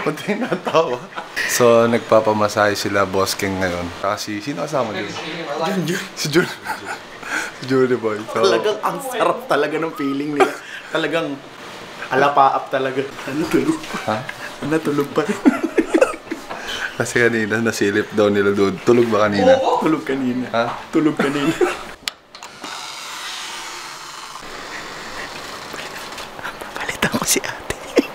Kunti natawa. So, nagpapamasahe sila, Boss King ngayon. Kasi, sino kasama dyan? Si Jun. Si Julie Boy. So, talagang ang sarap talaga ng feeling nila. Talagang alapaap talaga. Ano tulog pa? Ha? Natulog pa. Kasi kanina, nasilip daw nila doon. Tulog ba kanina? Oo. Tulog kanina. Ha? Tulog kanina. Papalitan ko si ate.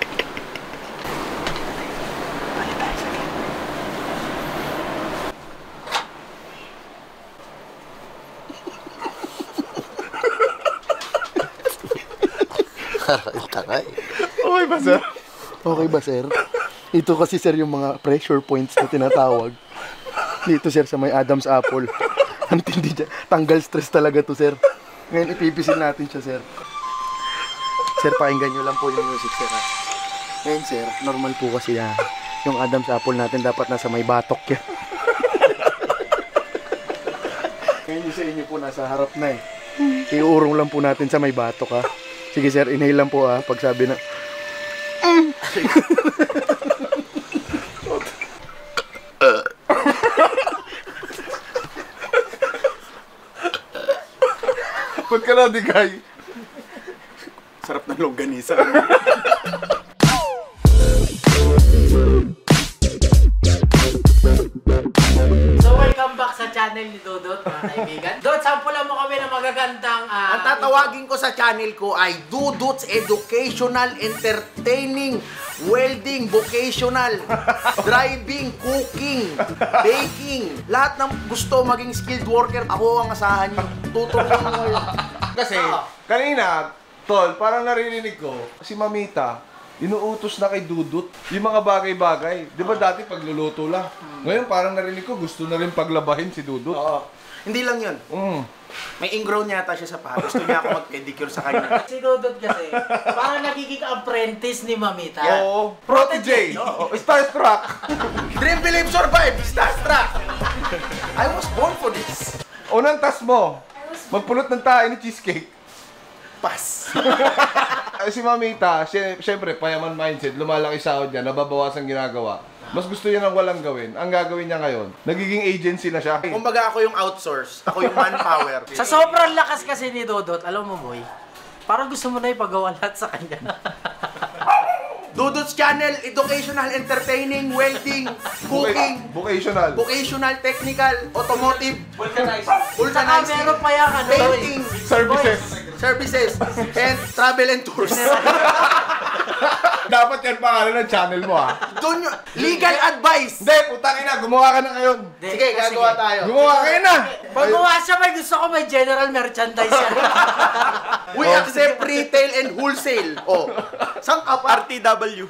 Okay ba, sir? Okay ba, sir? Ito kasi, sir, yung mga pressure points na tinatawag. Dito, sir, sa may Adam's Apple. Ang tindi dyan. Tanggal stress talaga to, sir. Ngayon, ipipisil natin siya, sir. Sir, pakinggan nyo lang po yung music, sir. Ha? Ngayon, sir, normal po kasi yan. Yung Adam's Apple natin dapat nasa may batok yan. Ngayon, yung sa inyo po nasa harap na eh. Iurong lang po natin sa may batok, ha. Sige, sir, inhale lang po, ha. Pag sabi na... Ba't ka na, Digay? Sarap ng longganisa. So welcome back sa channel ni Dudut, mga kaibigan. Dudut, sampulan mo kami ng magagandang... Ang tatawagin ko sa channel ko ay Dudut's Educational, Entertaining, Welding, Vocational, Driving, Cooking, Baking. Lahat ng gusto maging skilled worker, ako ang asahan nyo. Tuturuan mo kayo. Kasi, kanina, Tol, parang narinig ko, si Mamita, inuutos na kay Dudut yung mga bagay-bagay. Di ba dati pagluluto lang? Ngayon parang narinig ko, gusto na rin paglabahin si Dudut. Oo. Hindi lang yun. May ingrown yata siya sa paa. Gusto niya ako mag-pedicure sa kanya. Si Dudut kasi, parang nagiging apprentice ni Mamita. Oo. Protege. Oo. Starstruck. Dream, believe, survive! Starstruck! I was born for this. Unang task mo, magpulot ng tayo ni cheesecake. Pass. Si Mamita, syempre, payaman mindset, lumalaki sahod niya, nababawasan ginagawa. Mas gusto niya ng walang gawin. Ang gagawin niya ngayon, nagiging agency na siya. Kumbaga ako yung outsource. Ako yung manpower. Sa sobrang lakas kasi ni Dudut, alam mo, boy, parang gusto mo na ipagawa lahat sa kanya. Dudut's Channel, Educational, Entertaining, Welding, Cooking, Vocational. Vocational, Technical, Automotive, Saka Vulcanizing, meron pa yan, ano, Painting, Services. Services, and Travel and Tours. Dapat yan pangalan ng channel mo, ha? Doon yung legal advice. Hindi, putang ina, gumawa ka na ngayon. Sige, gagawa tayo. Gumawa kayo na. Pag gumawa siya, may gusto ko may general merchandise yan. We accept retail and wholesale. Oh. Saan ka pa? RTW.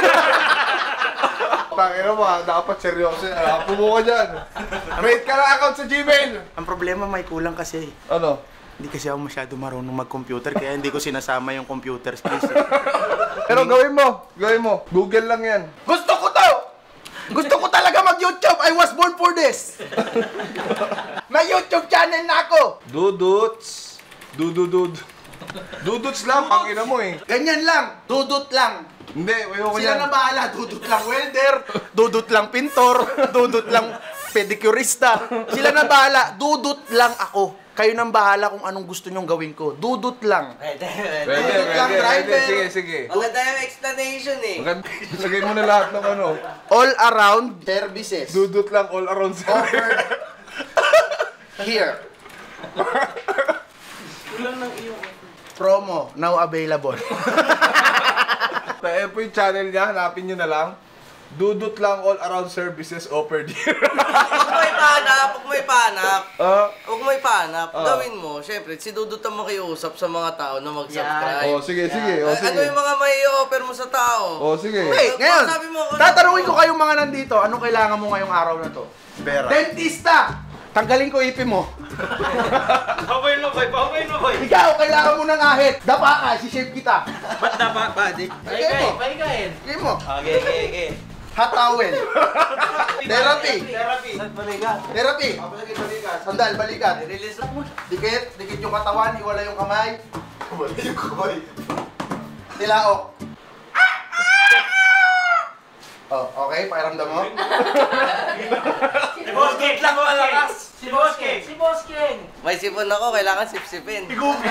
Tangina mo, ha? Dapat seryoso yan. Pumo ka dyan. Create ka na account sa Gmail. Ang problema may kulang kasi. Ano? Hindi kasi ako masyado marunong mag-computer kaya hindi ko sinasama yung computer skills. Pero gawin mo. Gawin mo. Google lang yan. Gusto ko to! Gusto ko talaga mag-YouTube. I was born for this. May YouTube channel na ako. Duduts. Duduts lang, pangina mo eh. Ganyan lang. Dudut lang. Hindi, ayoko Sila yan. na bahala. Dudut lang welder. Dudut lang pintor. Dudut lang pedicurista. Sila na bahala. Dudut lang ako. Kayo nang bahala kung anong gusto nyong gawin ko. Dudut lang. Pwede, lang, driver. Sige. Wala tayong explanation eh. Lagay mo na lahat ng ano. All around services. Dudut lang all around sa Offered here. Promo now available. Tayo po yung channel niya, hanapin nyo na lang. Dudut lang all around services offered here. Huwag mo ipahanap. Huwag mo ipahanap. Gawin mo, syempre, si Dudut ang makiusap sa mga tao na mag-subscribe. Oh, sige. Oh, sige. Ano yung mga may offer mo sa tao? Oh, sige. Hey, ngayon, Sabi mo, ano? tatanungin ko kayong mga nandito, anong kailangan mo ngayong araw na to? Pera. Dentista! Tanggalin ko ipin mo. Paway mo, boy. Ikaw, kailangan mo ng ahit. Dapa ka, si-shape kita. Ba't dapat ba, di? Sige mo. Paikain. Sige mo. Okay. Hot towel. Therapy. Balikan. Therapy. Sandal, balikan. Release lang mo. Dikit yung katawan, iwala yung kamay. Iwala yung kamay. Tilaok. Oh, okay, pakiramdam mo. Si Boss King! Si Boss King! Si Boss King! May sipon ako, kailangan sipsipin.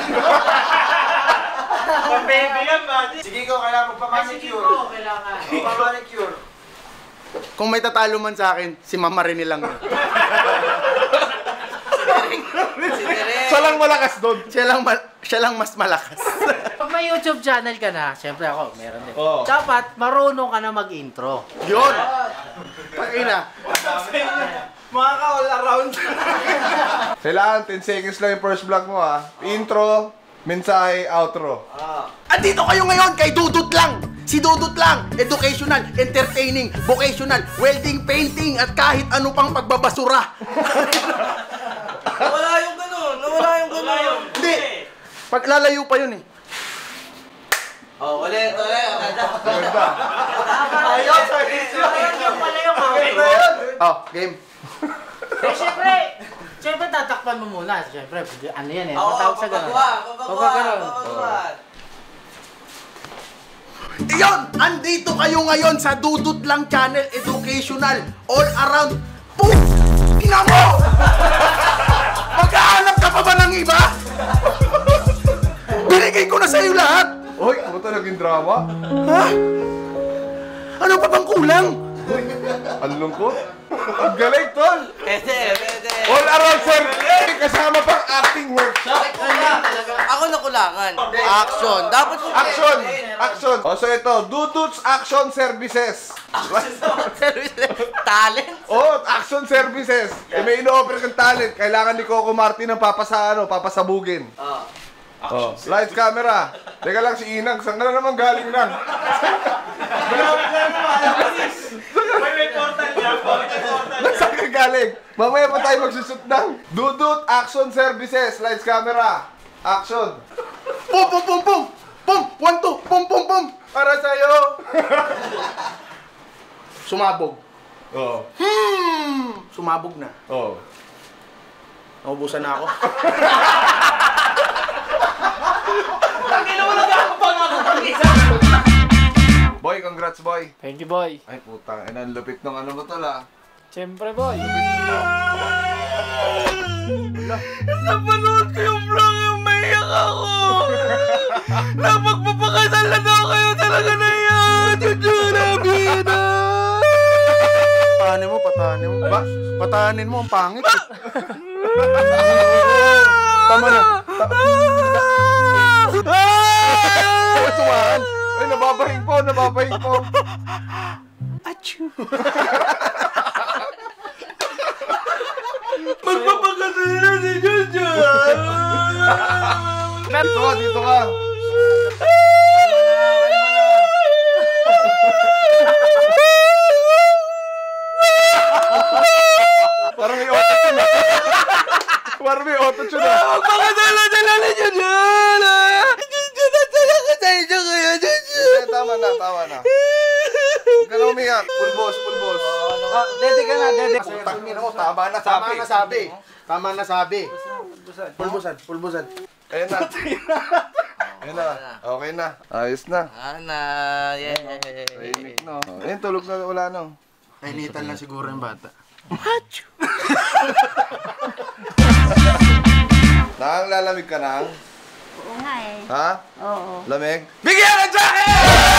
Pang-baby yan, man! Sige ko, kailangan Sige magpamanicure. ko, kailangan. Magpamanicure. Kung may tatalo man sa akin, si Mama Rene lang. Si Direk. Siya lang malakas doon. Siya lang mas malakas. Pag may YouTube channel ka na, syempre ako, meron din. Oo. Dapat marunong ka na mag-intro. Yun! Pakina. Mga ka-all around. Kailangan 10 seconds lang yung first vlog mo ha. Intro, mensahe, outro. Andito kayo ngayon kay Dudut lang! Si Dudut lang! Educational, entertaining, vocational, welding, painting, at kahit ano pang pagbabasura. Nawala yung ganun. Hindi! Paglalayo pa yun eh. Oh, ulit. Maganda. Ayos, Yung pala yung okay. Oh, game. Eh, syempre tatakpan mo muna. Syempre, ano yan eh. Oo, Matawag sa ganun. Papaganon. Iyon! Andito kayo ngayon sa Dudut lang channel, educational, all around. Ina mo! Maghahanap ka pa ba ng iba? Binigay ko na sa'yo lahat! Uy, puto naging drama. Ha? Ano pa bang kulang? Ang lungkot. Ang galing, tol. Pwede. All around sir. Kasama pang acting workshop. Ako nakulangan. Action. Dapat mo Action! Action! O, so ito, Dudut's Action Services. Talent. Oh, Action Services. Kung may ino-offer kang talent, kailangan ni Coco Martin ng papasabugin. Oh, lights, camera. Teka lang si Inang, saan ka na naman galing lang? May portal niya. Saan ka galing? Mamaya pa tayo magsusut ng Dudut Action Services. Lights, camera. Action. Pum, pum, pum, pum! Pum! 1, 2! Pum, pum, pum! Para sa'yo! Sumabog. Oh. Sumabog na. Oh. Naubusan na ako. Boy, congrats boy. Thank you, boy. Ay putang, ang lupit ng ano mo tol ah. Siyempre, boy. Napanood ko yung vlog yung maiyak ako! Napagpapakasal na daw kayo talaga na yan! Jujunabi na! Patahanin mo, patahanin mo. Ba? Patahanin mo, ang pangit. Tama na. Huwag sumahan. Ay, nababahing po. Achoo. Magpapakasal na si Jojo! Dito ka. Parang may auto-tune na. Parang may auto-tune na. Magpapakasal na sila ni Jojo! Jojo, nasaya ka sa inyo kaya, Jojo! Tama na. Huwag ka na umiyak. Pulbos. Dede ka na, dede. Tama na sabi. Pulbusan. Ayun na. Okay na. Ayos na. Ana, yeah. Tahimik no. Ayun, tulog na. Wala no. Kainitan lang siguro yung bata. Lalamig ka na? Oo nga eh. Ha? Oo. Lamig? Bigyan ng jacket!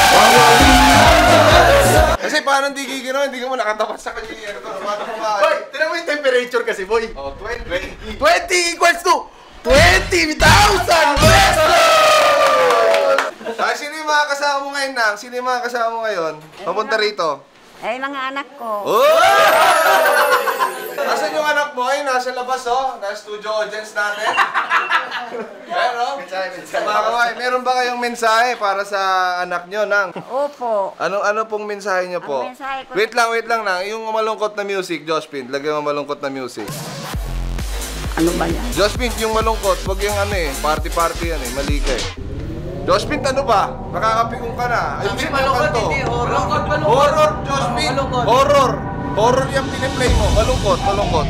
Kasi paano hindi giginaw, hindi ka mo nakatapat sa kanya. Boy, tinan mo yung temperature kasi, boy. Oh, 20. 20 equals to 20,000 pesos! Ay, sino yung mga kasama mo ngayon, Nang? Sino yung mga kasama mo ngayon? Papunta rito. Eh, mga anak ko. Oh! Nasaan yung anak mo? Ay, nasa labas, oh. Nasa studio audience natin. Ayan, oh. Mga kawain, meron ba kayong mensahe para sa anak nyo, Nang? Opo. Ano pong mensahe nyo po? Ang mensahe ko- Wait lang, Nang. Yung malungkot na music, Jospin. Lagyan mo malungkot na music. Ano ba yan? Jospin, yung malungkot, wag yung ano eh. Party yan eh. Mali ka eh. Jospin, ano ba? Nakakapikong ka na. Hindi, Ayusin mo yung malungkot, kanto. hindi. Horror. Horror, Jospin. Malungkot. Horror yung piniplay mo. Malungkot.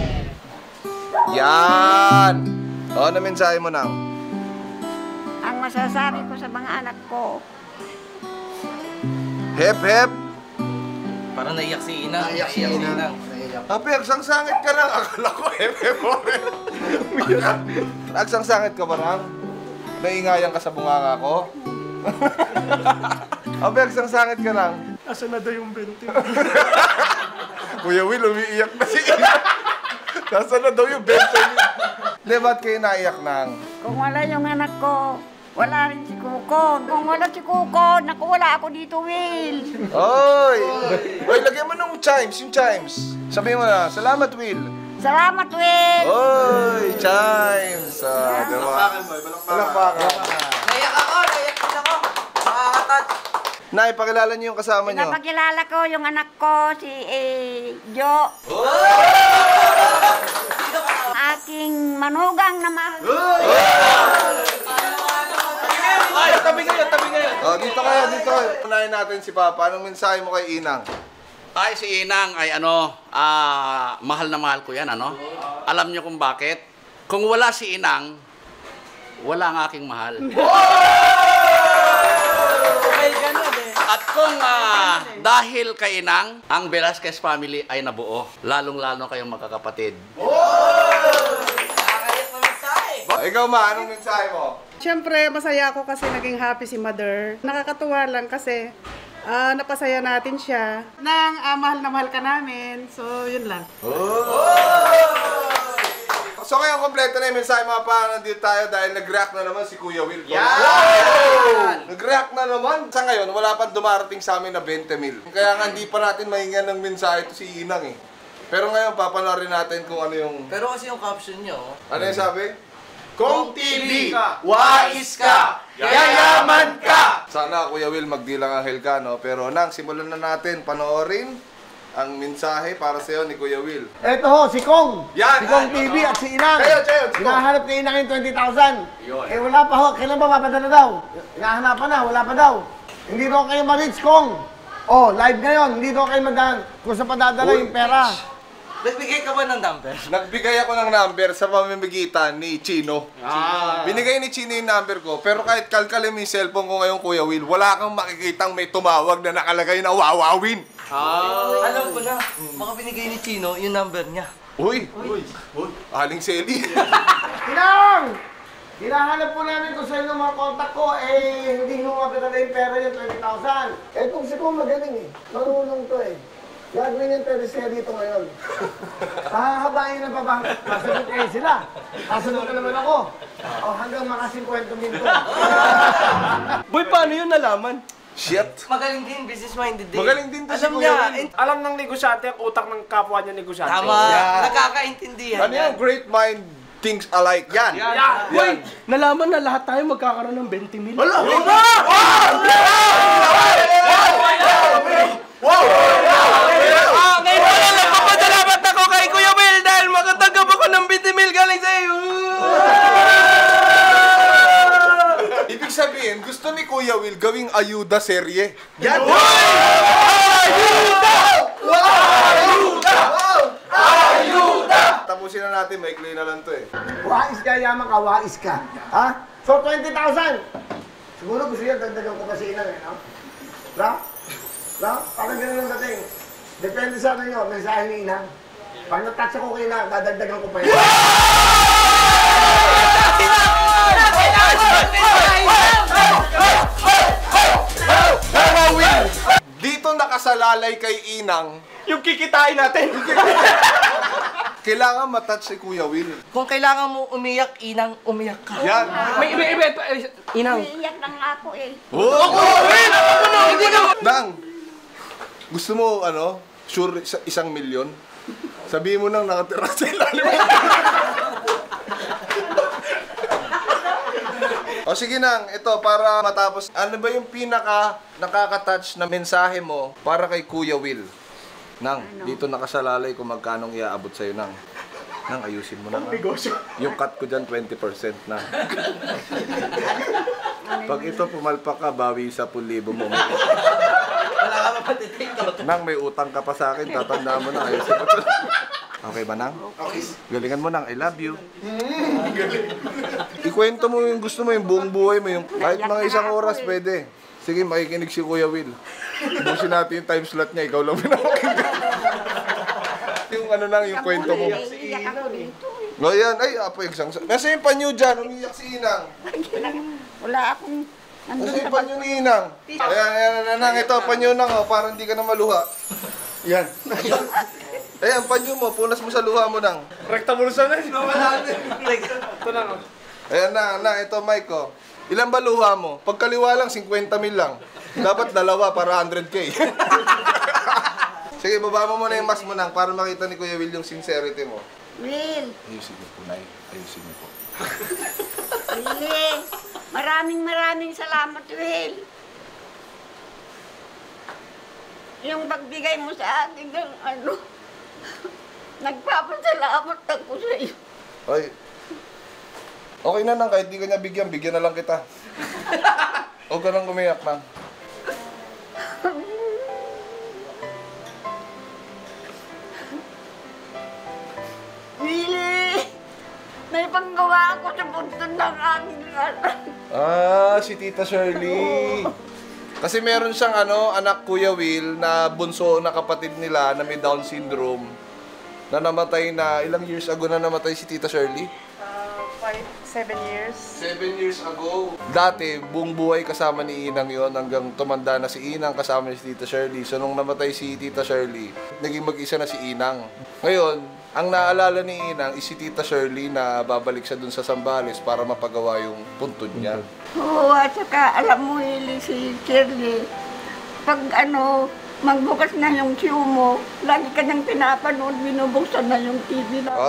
Yan. Ano mensahe mo, Nang? Ang masasabi ko sa mga anak ko, Hep. Parang naiyak si Inang. Naiyak si Inang. Agsang sangit ka lang. Akala ko Agsang sangit ka ba lang? Naingayan ka sa bunganga ko? Agsang sangit ka lang. Asa na daw yung 20? Kuya Will, umiiyak na si Ina. Nasaan na daw yung 20 niya? Hindi, ba't kayo naiyak nang? Kung wala yung anak ko, wala rin si Kukon. Kung wala si Kukon, naku, wala ako dito, Will. Oy! Oy, lagyan mo nung chimes, yung chimes. Sabihin mo na, salamat, Will. Salamat, Will. Oy, chimes. Diba? Palakpakan. Naiyak ako, naiyak din ako. Nakaka-touch. Nay, pakilala niyo yung kasama niyo. Pinapakilala ko yung anak ko, si Jo. Aking manugang na mahal. Ay, tabi kayo. Oh, dito kayo. Unahin natin si Papa. Anong mensahe mo kay Inang? Ay, si Inang ay mahal na mahal ko yan, ano? Alam niyo kung bakit? Kung wala si Inang, wala ang aking mahal. At kung dahil kay Inang, ang Velasquez family ay nabuo. Lalong-lalo kayong magkakapatid. Ikaw ma, anong mensahe mo? Siyempre, masaya ako kasi naging happy si Mother. Nakakatuwa lang kasi napasaya natin siya. Nang mahal na mahal ka namin. So, yun lang. So ngayon, kompleto na yung mensahe mga pa. Nandito tayo dahil nag-react na naman si Kuya Will. Nag-react na naman. Sa ngayon, wala pang dumarating sa amin na 20 mil. Kaya nga hindi pa natin mahingan ng mensahe ito si Inang eh. Pero ngayon, papanorin natin kung ano yung... Pero kasi yung caption nyo, Ano yung sabi? Kong TV, wais ka, yayaman ka! Sana Kuya Will magdilang anghel ka, no? Pero nang, simulan na natin panoorin ang mensahe para sa iyo ni Kuya Will. Eto ho, si Kong. Yan! Si Kong TV at si Inang. Kayo, si Kong. Hinahanap kay Inang yung 20,000. Eh wala pa ho, kailan ba mapadala daw? Hinahanapan na, wala pa daw. Hindi daw kayo ma-reach, Kong. Oh, live ngayon, hindi daw kayo madaan kung sa padadala yung pera. nagbigay ka ba ng number? Nagbigay ako ng number sa pamamagitan ni Chino. Binigay ni Chino yung number ko, pero kahit kalkalin mo yung cellphone ko ngayon, Kuya Will, wala kang makikitang may tumawag na nakalagay na wawawin. Alam ko na, baka binigay ni Chino yung number niya. Uy! Aling Selly. Inang! Hinahanap po namin kung saan yung mga kontak ko, hindi mo mapadala yung pera yung 20,000. Kung si Kong magaling marunong to Gagawin yung teleserye dito ngayon. Hahabain na pa ba? Masagot sila. Kasunod ka naman ako. Hanggang maka 50 mil to. Boy, paano yun nalaman? Shit! Magaling din, business-minded din. Magaling din to si Alam Kuya niya, Will. Alam ng negosyante ang utak ng kapwa niya negosyante. tama, nagkakaintindihan Ano yung great mind thinks alike? Yan! Boy, nalaman na lahat tayo magkakaroon ng 20 mil. Ngayon wala lang papadalamat ako kay Kuya Will dahil makatanggap ako ng 20 mil galing sa iyo. Ibig sabihin, gusto ni Kuya Will gawing ayuda serye. Yan! Ayuda! Tapusin na natin, maikli na lang to Wais ka, yaman ka, wais ka. Ha? So, 20,000. Siguro gusto niya, dagdagan ko kasi Inang no? Parang ganun ang dating. Depende sa ano nyo, mensahe ni Inang. Pag natouch ako kay Inang, dadagdagan ko pa yan. Dito nakasalalay kay Inang, Yung kikitain natin. kailangan matouch si Kuya Will. Kung kailangan mo umiyak, Inang, umiyak ka. Yan! Inang. Iiyak na nga ako Nang, gusto mo, sure, 1 milyon? Sabihin mo nang nakatira sa ilalim. O sige Nang, ito para matapos. Ano ba yung pinaka nakaka-touch na mensahe mo para kay Kuya Will? Nang, dito nakasalalay kung magkanong iaabot sa'yo, Nang. Nang, ayusin mo na. Yung cut ko dyan, 20% na. Pag ito pumalpak ka, bawi 10,000 mo. Wala ka mapatitig ko. Nang, may utang ka pa sa akin, tatandaan mo na. Ayusin mo to. Okay ba, Nang? Okay. Galingan mo, Nang. I love you. Ikwento mo yung gusto mo, yung buong buhay mo. Yung, kahit mga 1 oras, pwede. Sige, makikinig si Kuya Will. Ubusin natin yung time slot niya. Ikaw lang pinapakinggan. Yung ano lang, yung kwento mo. Iiyak ako dito. O yan, ay, apo yung sang... Nasa yung panyo dyan, umiyak si Inang. Wala akong... Nasa yung panyo ni Inang. Ayan, ito, panyo nang, oh, para hindi ka na maluha. Yan. Ayan, panyo mo, punas mo sa luha mo nang. Rekta mo sa na, sinawala na. Ito na, no? Ayan na, ito, Mike, oh. Ilan ba luha mo? Pagkaliwa lang, 50 mil lang. Dapat dalawa para 100K. Sige, baba mo muna yung mask mo nang para makita ni Kuya Will yung sincerity mo. Will, Ayusin niyo po, Nay. Ayusin niyo po. Will, maraming salamat, Will. Yung pagbigay mo sa akin ng ano, nagpapasalamat ako sa iyo. Ay. Okay na nang, kahit di ka niya bigyan na lang kita. Huwag ka nang umiyak nang. Willie, may panggawa ako sa punto ng aking anak. Si Tita Shirley. Kasi meron siyang anak Kuya Will na bunso na kapatid nila na may Down syndrome na namatay na, ilang years ago na namatay si Tita Shirley? 7 years. 7 years ago. Dati, buong buhay kasama ni Inang yon hanggang tumanda na si Inang kasama ni si Tita Shirley. So, nung namatay si Tita Shirley, naging mag-isa na si Inang. Ngayon, ang naalala ni Inang is si Tita Shirley na babalik siya dun sa Zambales para mapagawa yung puntod niya. Oo, at saka alam mo, Willie, si Shirley, pag magbukas na yung queue mo, lagi ka nang pinapanood, binubuksan na yung TV na.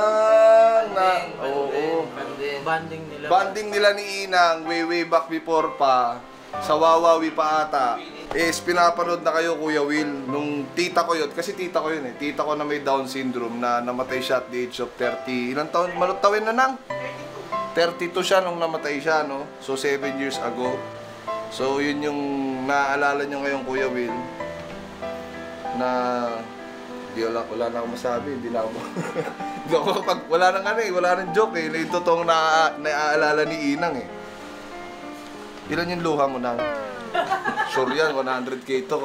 Oo. Banding nila. Banding nila ni Inang way back before pa, sa Wawawi pa ata, is pinapanood na kayo, Kuya Will, nung tita ko yun, kasi tita ko yun eh, tita ko na may Down syndrome na namatay siya at the age of 30, ilang taon, malutawin na nang? 32 siya nung namatay siya, no? So 7 years ago. So yun yung naaalala nyo ngayon, Kuya Will, na wala na akong masabi, hindi na ako wala nang joke eh, yung totoong naaalala ni Inang eh. Ilan yung luha mo nang? Sure yan, 100K to.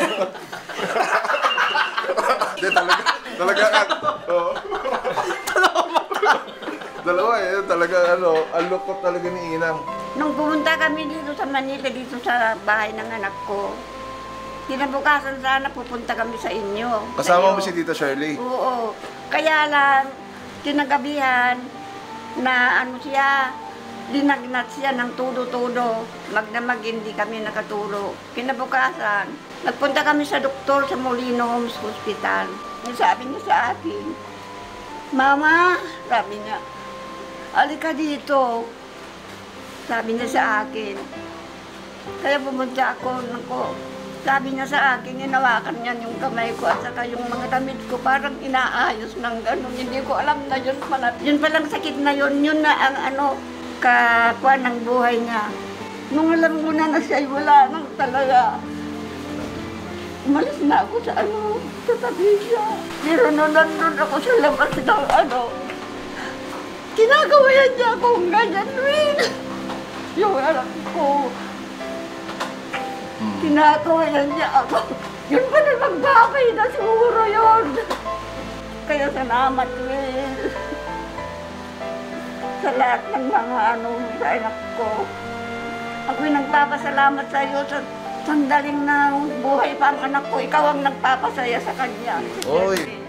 Hindi, talaga oo. Dalawa eh, talaga ang lukot talaga ni Inang. Nung pumunta kami dito sa Manila, dito sa bahay ng anak ko, kinabukasan sana pupunta kami sa inyo. Kasama mo Sa'yo. si Tita Shirley? Oo. Kaya lang, kinagabihan na siya, linagnat siya ng tudo-tudo. Magdamag hindi kami nakatulog. Kinabukasan, nagpunta kami sa doktor sa Molino Homes Hospital. Sabi niya sa akin, Mama, sabi niya, alika dito. Sabi niya sa akin. Kaya pumunta ako, sabi niya sa akin, hinawakan niya yung kamay ko at saka yung mga damit ko parang inaayos ng gano'n. Hindi ko alam na yun pala. Yun palang sakit na yun na ang kakuan ng buhay niya. Nung alam ko na siya, wala nang talaga. Umalis na ako sa sa tabi siya. Pero nung nandun ako sa labas ng kinagawayan niya akong ganyan, Will. Yung alam ko. Kinakawayan niya ako. Yun pa na magbakay na siguro yun. Kaya salamat, Will. Sa lahat ng mga sa anak ko. Ako'y nagpapasalamat sa iyo sa sandaling na buhay pa ang anak ko. Ikaw ang nagpapasaya sa kanya. Oy.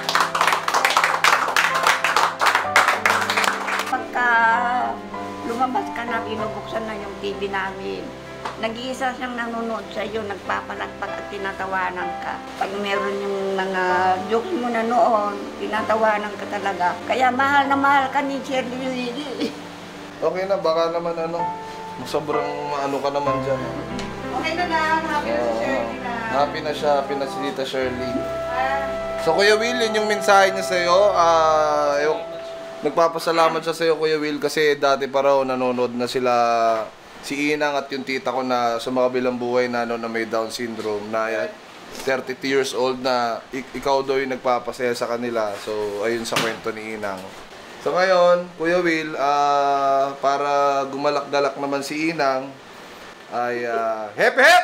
Pagka lumabas ka na, binubuksan na yung TV namin. Nag-iisa siyang nanonood sa iyo, nagpapalagpag at tinatawanan ka. Pag meron yung mga jokes mo na noon, tinatawanan ka talaga. Kaya mahal na mahal ka ni Shirley Willie. Okay na, baka naman sobrang ka naman dyan. Okay na, happy na si Shirley na. Happy na si Tita Shirley. So Kuya Will, yun yung mensahe niya sa'yo. Nagpapasalamat siya sa'yo, Kuya Will, kasi dati pa raw nanonood na sila si Inang at yung tita ko na sa mga bilang buhay na na may Down syndrome na 32 years old na ikaw daw yung nagpapasaya sa kanila. So ayun sa kwento ni Inang. So ngayon, Kuya Will, para gumalak-galak naman si Inang, ay happy hep!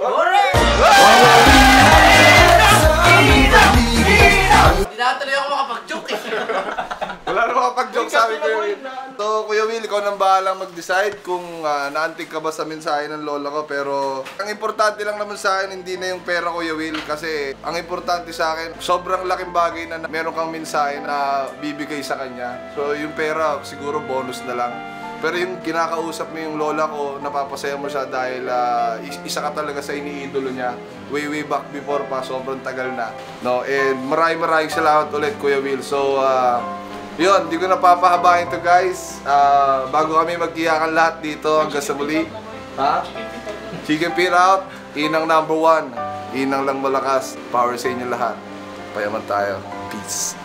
Hindi na tuloy ako makapag-joke eh. Wala na makapag-joke sabi ko yun. So, Kuya Will, ikaw nang bahalang mag-decide kung naantig ka ba sa mensahe ng lola ko. Pero, ang importante lang naman sa akin, hindi na yung pera, Kuya Will. Kasi, ang importante sa akin, sobrang laking bagay na meron kang mensahe na bibigay sa kanya. So, yung pera, siguro bonus na lang. Pero yung kinakausap mo yung lola ko, napapasaya mo siya dahil isa ka talaga sa iniidolo niya. Way back before pa, sobrang tagal na. No? And maraming salamat ulit, Kuya Will. So, yun, di ko napapahabain to guys. Bago kami mag-iyakan lahat dito hanggang sa muli. Chicken Feet out, Inang #1. Inang lang malakas. Power sa inyo lahat. Payaman tayo. Peace.